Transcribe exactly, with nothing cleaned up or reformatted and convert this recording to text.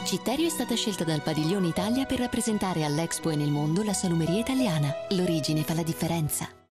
Citterio è stata scelta dal Padiglione Italia per rappresentare all'Expo e nel mondo la salumeria italiana. L'origine fa la differenza.